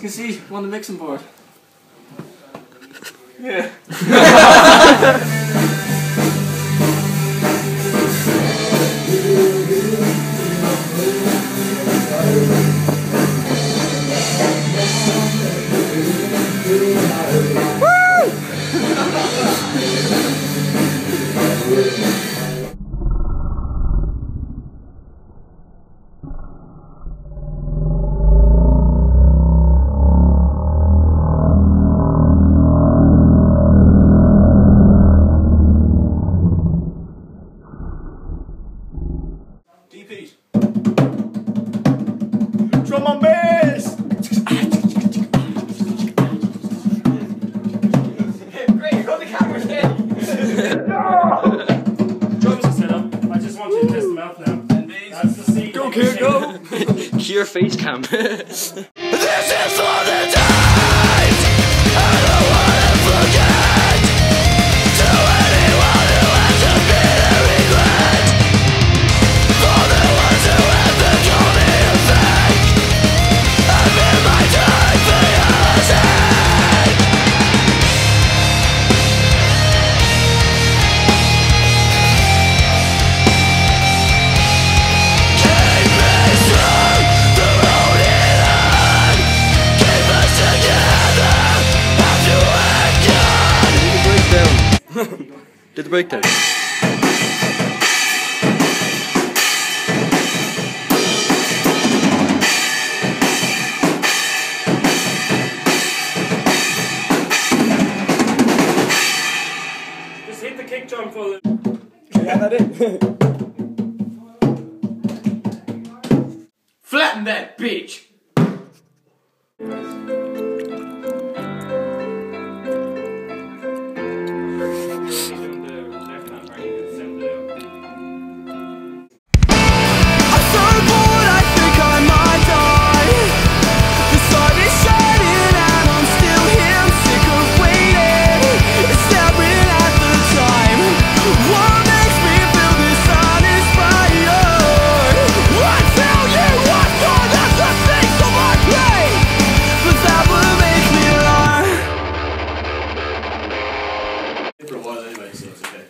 can see, I'm on the mixing board. Yeah. DP. Drum on bass! Great, you got the cameras in! Drums are set up. I just want you to test them out now. That's the scene. Go, kid, go! Cure face cam. This is for the times I don't wanna forget. To anyone who has a bitter regret, for the ones who have become me a fake, I've been my time for your sake. Keep me strong, the road it on. Keep us together after we're gone. Did the breakdown. Just hit the kick drum for the... Yeah, that is. Flatten that bitch! I'm so bored, I think I might die. The sun is shining and I'm still here. I'm sick of waiting and staring at the time. What makes me feel this uninspired? I tell you what, God, that's the things of my brain, but that will make me lie. For a while anyway, so it's okay.